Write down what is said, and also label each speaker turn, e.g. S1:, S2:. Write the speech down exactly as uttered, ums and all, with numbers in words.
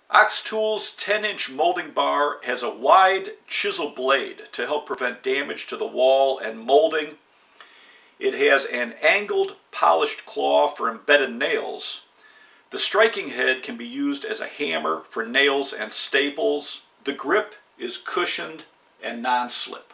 S1: Ox Tool's ten inch molding bar has a wide chisel blade to help prevent damage to the wall and molding. It has an angled polished claw for embedded nails. The striking head can be used as a hammer for nails and staples. The grip is cushioned and non-slip.